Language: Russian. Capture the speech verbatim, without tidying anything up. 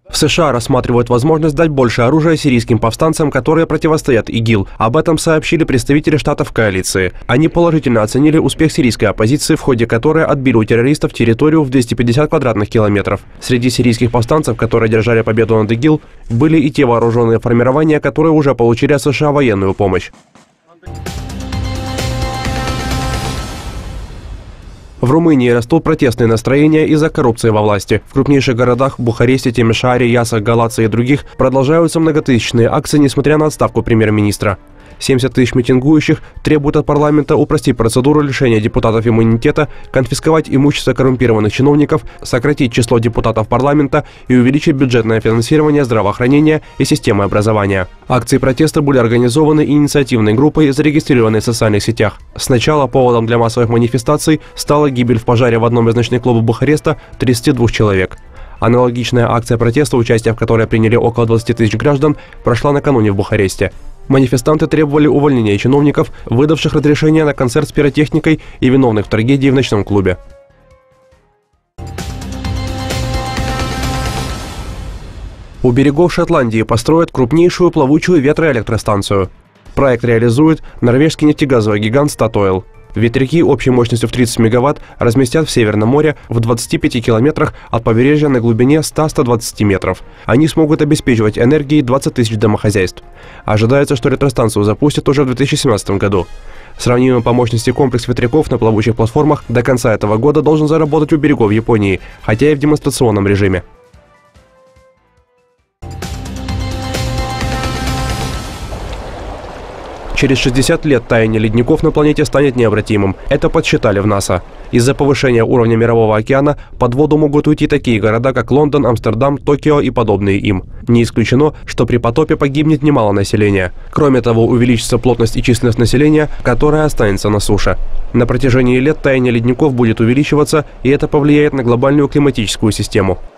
В США рассматривают возможность дать больше оружия сирийским повстанцам, которые противостоят ИГИЛ. Об этом сообщили представители штатов коалиции. Они положительно оценили успех сирийской оппозиции, в ходе которой отбили у террористов территорию в двести пятьдесят квадратных километров. Среди сирийских повстанцев, которые держали победу над ИГИЛ, были и те вооруженные формирования, которые уже получили от США военную помощь. В Румынии растут протестные настроения из-за коррупции во власти. В крупнейших городах – Бухаресте, Тимишоаре, Ясах, Галаце и других – продолжаются многотысячные акции, несмотря на отставку премьер-министра. семьдесят тысяч митингующих требуют от парламента упростить процедуру лишения депутатов иммунитета, конфисковать имущество коррумпированных чиновников, сократить число депутатов парламента и увеличить бюджетное финансирование здравоохранения и системы образования. Акции протеста были организованы инициативной группой, зарегистрированной в социальных сетях. Сначала поводом для массовых манифестаций стала гибель в пожаре в одном из ночных клубов Бухареста тридцати двух человек. Аналогичная акция протеста, участие в которой приняли около двадцати тысяч граждан, прошла накануне в Бухаресте. Манифестанты требовали увольнения чиновников, выдавших разрешение на концерт с пиротехникой и виновных в трагедии в ночном клубе. У берегов Шотландии построят крупнейшую плавучую ветроэлектростанцию. Проект реализует норвежский нефтегазовый гигант Statoil. Ветряки общей мощностью в тридцать мегаватт разместят в Северном море в двадцати пяти километрах от побережья на глубине ста — ста двадцати метров. Они смогут обеспечивать энергией двадцать тысяч домохозяйств. Ожидается, что электростанцию запустят уже в две тысячи семнадцатом году. Сравнимый по мощности комплекс ветряков на плавучих платформах до конца этого года должен заработать у берегов Японии, хотя и в демонстрационном режиме. Через шестьдесят лет таяние ледников на планете станет необратимым. Это подсчитали в НАСА. Из-за повышения уровня Мирового океана под воду могут уйти такие города, как Лондон, Амстердам, Токио и подобные им. Не исключено, что при потопе погибнет немало населения. Кроме того, увеличится плотность и численность населения, которая останется на суше. На протяжении лет таяние ледников будет увеличиваться, и это повлияет на глобальную климатическую систему.